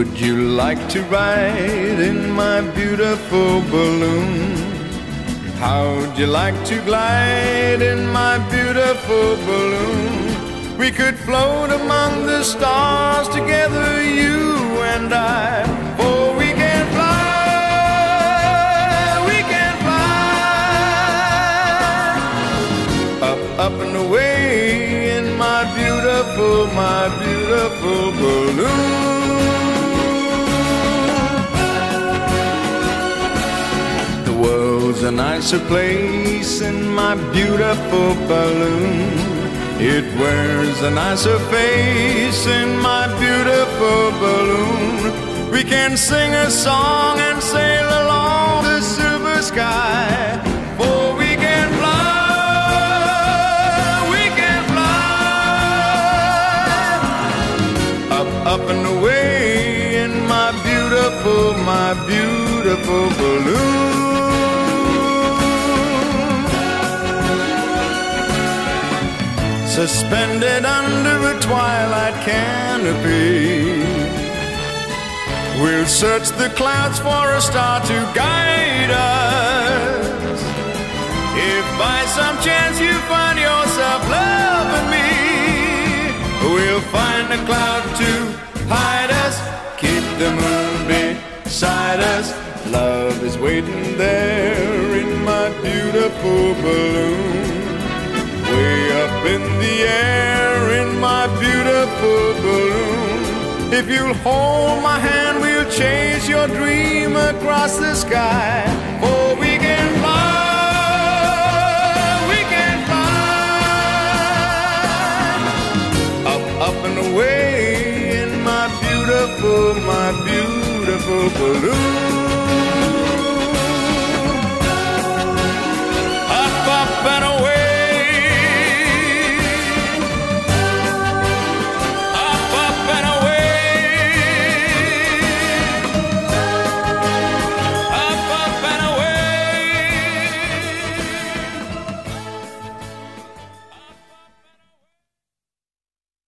Would you like to ride in my beautiful balloon? How'd you like to glide in my beautiful balloon? We could float among the stars together, you and I. For we can fly, we can fly up and away in my beautiful balloon. The world's a nicer place in my beautiful balloon. It wears a nicer face in my beautiful balloon. We can sing a song and sail along the silver sky. For we can fly, we can fly up and away in my beautiful balloon. Suspended under a twilight canopy, we'll search the clouds for a star to guide us. If by some chance you find yourself loving me, we'll find a cloud to hide us, keep the moon beside us. Love is waiting there in my beautiful balloon. Way up in the air in my beautiful balloon. If you'll hold my hand, we'll chase your dream across the sky. For we can fly, we can fly up and away in my beautiful balloon.